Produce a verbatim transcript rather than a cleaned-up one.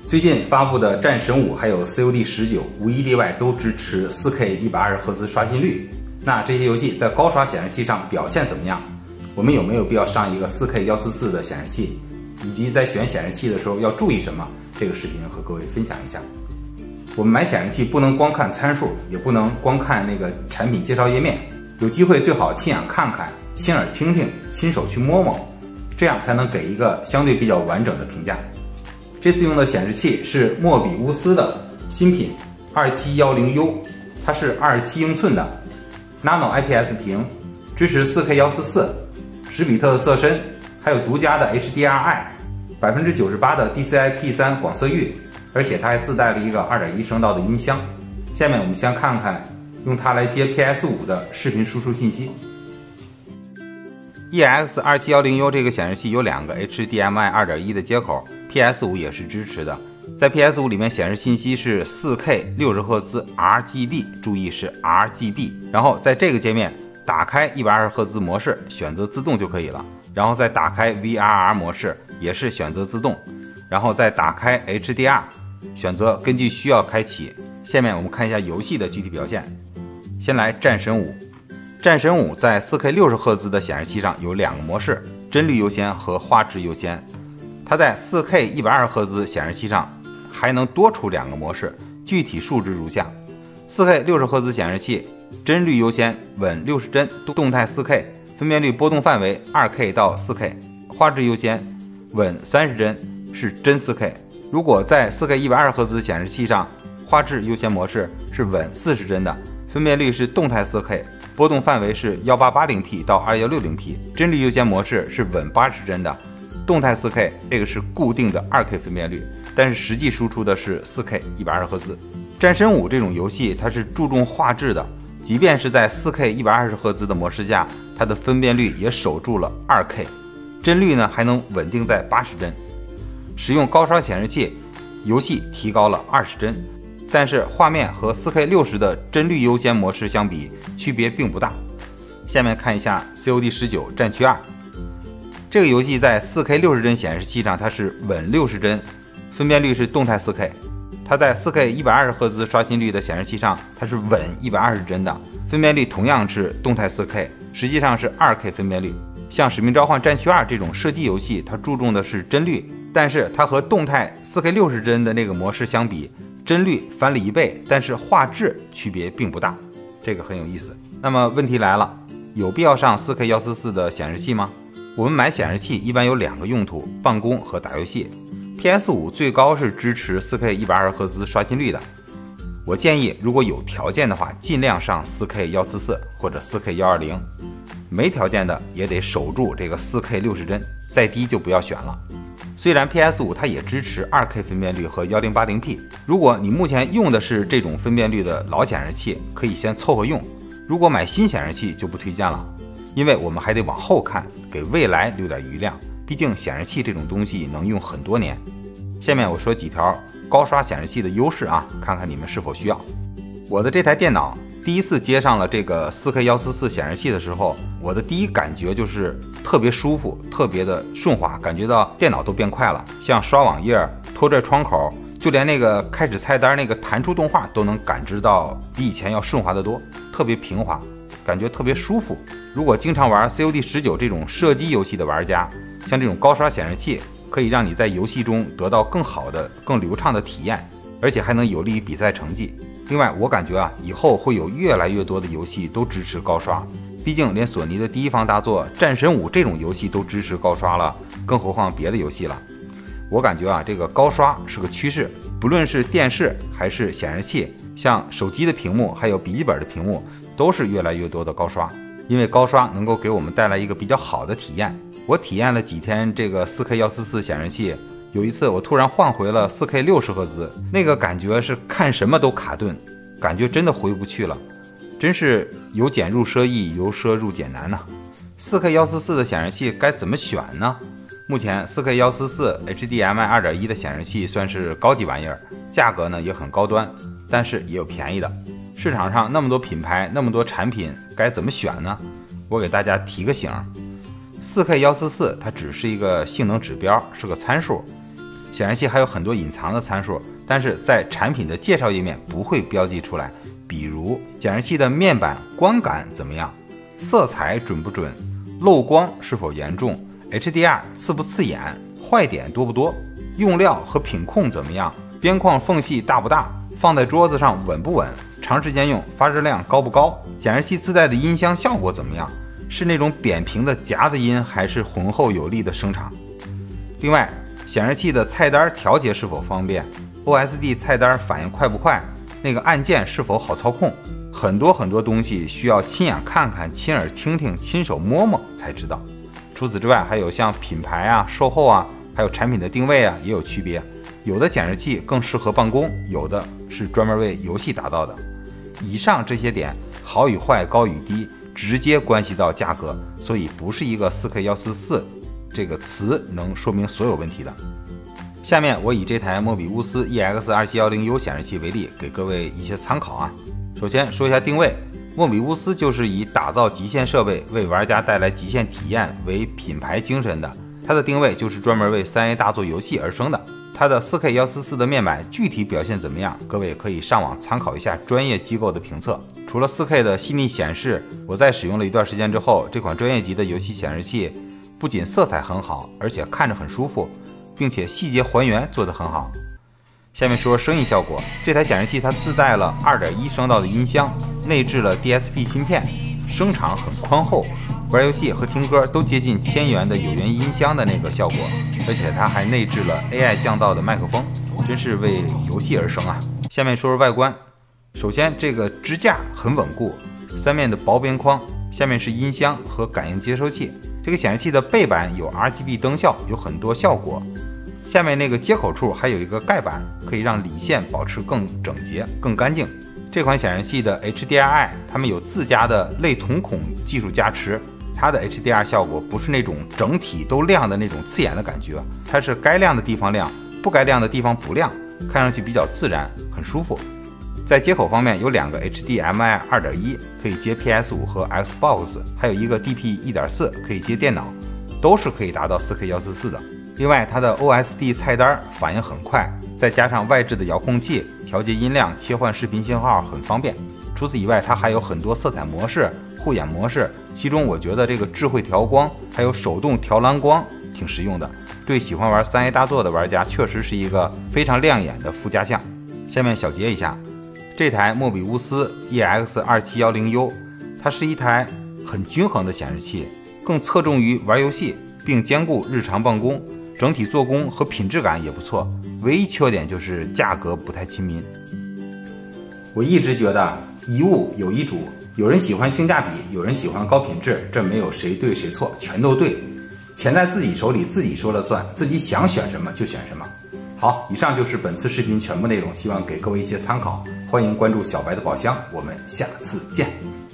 最近发布的战神五还有 C O D 十九无一例外都支持 四K 一百二十赫兹刷新率。那这些游戏在高刷显示器上表现怎么样？我们有没有必要上一个 四K 一四四的显示器？以及在选显示器的时候要注意什么？这个视频和各位分享一下。我们买显示器不能光看参数，也不能光看那个产品介绍页面，有机会最好亲眼看看、亲耳听听、亲手去摸摸，这样才能给一个相对比较完整的评价。这次用的显示器是莫比乌斯的新品二七一零 U， 它是二十七英寸的 Nano I P S 屏，支持 四K 一四四， 十比特的色深，还有独家的 H D R I， 百分之九十八的 D C I P 三 广色域，而且它还自带了一个 二点一 声道的音箱。下面我们先看看用它来接 P S 五 的视频输出信息。E X 二七一零 U 这个显示器有两个 H D M I 二点一 的接口， P S 五 也是支持的。在 P S 五 里面显示信息是 四K 六十赫兹 R G B， 注意是 R G B。然后在这个界面打开一百二十赫兹模式，选择自动就可以了。然后再打开 V R R 模式，也是选择自动。然后再打开 H D R， 选择根据需要开启。下面我们看一下游戏的具体表现。先来战神五。战神五在 四K 六十赫兹的显示器上有两个模式，帧率优先和画质优先。它在 四K 一百二十赫兹显示器上还能多出两个模式，具体数值如下： 四K 六十赫兹显示器帧率优先，稳六十帧，动态 四K， 分辨率波动范围 二K 到 四K， 画质优先，稳三十帧，是真 四K。 如果在 四K 一百二十赫兹显示器上，画质优先模式是稳四十帧的，分辨率是动态 四K， 波动范围是一八八零 P 到二一六零 P， 帧率优先模式是稳八十帧的，动态 四K， 这个是固定的 二K 分辨率，但是实际输出的是 四K 一百二十赫兹。战神五这种游戏它是注重画质的，即便是在 四K 一百二十赫兹的模式下，它的分辨率也守住了 二K， 帧率呢还能稳定在八十帧。使用高刷显示器，游戏提高了二十帧，但是画面和 四K 六十的帧率优先模式相比，区别并不大。下面看一下 C O D 十九 战区二。这个游戏在 四K 六十帧显示器上它是稳六十帧，分辨率是动态 四K。它在 四K 一百二十赫兹刷新率的显示器上它是稳一百二十帧的，分辨率同样是动态 四K， 实际上是 二K 分辨率。像《使命召唤：战区二》这种射击游戏，它注重的是帧率，但是它和动态 四K 六十帧的那个模式相比，帧率翻了一倍，但是画质区别并不大，这个很有意思。那么问题来了，有必要上 四K 一四四的显示器吗？我们买显示器一般有两个用途，办公和打游戏。P S 五 最高是支持 四K 一百二十赫兹刷新率的。我建议如果有条件的话，尽量上 四K 一四四或者 四K 一二零，没条件的也得守住这个 四K 六十帧，再低就不要选了。虽然 P S 五 它也支持 二K 分辨率和一零八零 P， 如果你目前用的是这种分辨率的老显示器，可以先凑合用。如果买新显示器就不推荐了，因为我们还得往后看，给未来留点余量，毕竟显示器这种东西能用很多年。下面我说几条高刷显示器的优势啊，看看你们是否需要。我的这台电脑第一次接上了这个 四K 一四四显示器的时候，我的第一感觉就是特别舒服，特别的顺滑，感觉到电脑都变快了，像刷网页、拖拽窗口，就连那个开始菜单那个弹出动画都能感知到比以前要顺滑得多，特别平滑，感觉特别舒服。如果经常玩 C O D 十九这种射击游戏的玩家，像这种高刷显示器可以让你在游戏中得到更好的、更流畅的体验，而且还能有利于比赛成绩。另外，我感觉啊，以后会有越来越多的游戏都支持高刷，毕竟连索尼的第一方大作《战神五》这种游戏都支持高刷了，更何况别的游戏了。我感觉啊，这个高刷是个趋势，不论是电视还是显示器，像手机的屏幕还有笔记本的屏幕，都是越来越多的高刷，因为高刷能够给我们带来一个比较好的体验。我体验了几天这个 四K 一四四显示器，有一次我突然换回了 四K 六十赫兹，那个感觉是看什么都卡顿，感觉真的回不去了，真是由俭入奢易，由奢入俭难呐。四 K 一四四的显示器该怎么选呢？目前 四 K 一四四 H D M I 二点一 的显示器算是高级玩意儿，价格呢也很高端，但是也有便宜的。市场上那么多品牌，那么多产品，该怎么选呢？我给大家提个醒， 四 K 一四四它只是一个性能指标，是个参数。 显示器还有很多隐藏的参数，但是在产品的介绍页面不会标记出来。比如显示器的面板观感怎么样，色彩准不准，漏光是否严重， H D R 刺不刺眼，坏点多不多，用料和品控怎么样，边框缝隙大不大，放在桌子上稳不稳，长时间用发热量高不高，显示器自带的音箱效果怎么样，是那种扁平的夹子音还是浑厚有力的声场。另外显示器的菜单调节是否方便， O S D 菜单反应快不快，那个按键是否好操控，很多很多东西需要亲眼看看，亲耳听听，亲手摸摸才知道。除此之外，还有像品牌啊、售后啊，还有产品的定位啊也有区别，有的显示器更适合办公，有的是专门为游戏打造的。以上这些点好与坏、高与低直接关系到价格，所以不是一个 四 K 一四四 这个词能说明所有问题的。下面我以这台莫比乌斯 E X 二七一零 U 显示器为例，给各位一些参考啊。首先说一下定位，莫比乌斯就是以打造极限设备，为玩家带来极限体验为品牌精神的，它的定位就是专门为 三 A 大作游戏而生的。它的 四 K 一四四 的面板具体表现怎么样，各位可以上网参考一下专业机构的评测。除了 四 K 的细腻显示，我在使用了一段时间之后，这款专业级的游戏显示器不仅色彩很好，而且看着很舒服，并且细节还原做得很好。下面说声音效果，这台显示器它自带了 二点一 声道的音箱，内置了 D S P 芯片，声场很宽厚，玩游戏和听歌都接近千元的有源音箱的那个效果，而且它还内置了 A I 降噪的麦克风，真是为游戏而生啊。下面说说外观，首先这个支架很稳固，三面的薄边框，下面是音箱和感应接收器。这个显示器的背板有 R G B 灯效，有很多效果。下面那个接口处还有一个盖板，可以让理线保持更整洁、更干净。这款显示器的 H D R I 它们有自家的类瞳孔技术加持，它的 H D R 效果不是那种整体都亮的那种刺眼的感觉，它是该亮的地方亮，不该亮的地方不亮，看上去比较自然，很舒服。在接口方面有两个 H D M I 二点一 可以接 P S 五 和 Xbox， 还有一个 D P 一点四 可以接电脑，都是可以达到 四 K 一四四 的。另外它的 O S D 菜单反应很快，再加上外置的遥控器，调节音量、切换视频信号很方便。除此以外，它还有很多色彩模式、护眼模式，其中我觉得这个智慧调光还有手动调蓝光挺实用的，对喜欢玩 三 A 大作的玩家确实是一个非常亮眼的附加项。下面小结一下，这台莫比乌斯 E X 二七一零 U 它是一台很均衡的显示器，更侧重于玩游戏，并兼顾日常办公，整体做工和品质感也不错，唯一缺点就是价格不太亲民。我一直觉得一物有一主，有人喜欢性价比，有人喜欢高品质，这没有谁对谁错，全都对，钱在自己手里，自己说了算，自己想选什么就选什么。好，以上就是本次视频全部内容，希望给各位一些参考，欢迎关注小白的宝箱，我们下次见。